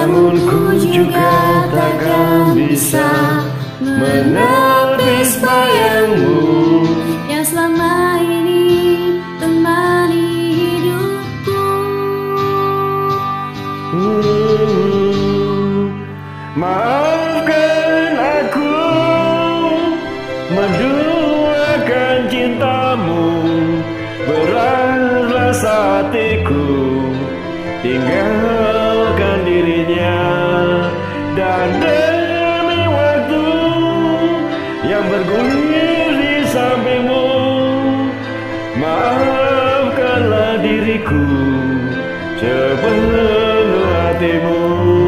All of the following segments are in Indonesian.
namun ku juga takkan bisa menepis bayangmu yang selama ini temani hidupku. Maafkan aku menduakan cintamu, beratlah hatiku tinggalkan dirinya, dan demi waktu yang bergulir di sampingmu, maafkanlah diriku sepenuh hatimu.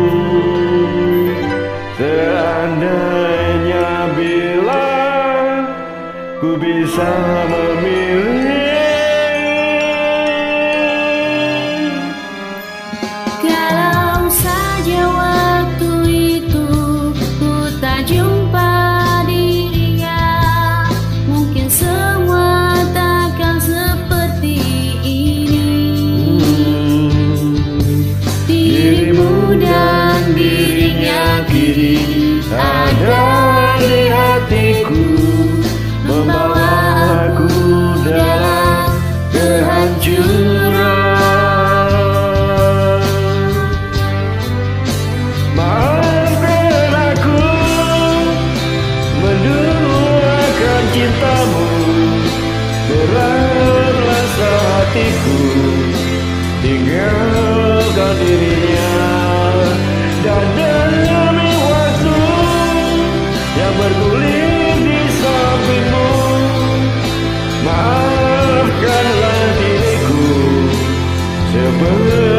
Seandainya bila ku bisa memilih, kalau saja waktu itu ku tak jumpa dirinya, mungkin semua takkan seperti ini. Dirimu dan dirinya kini ada di hatiku, membawa aku dalam kehancuran. maafkan aku menduakan cintamu, beratlah hatiku tinggalkan dirinya, dan demi waktu yang bergulir di sampingmu, maafkanlah diriku sepenuh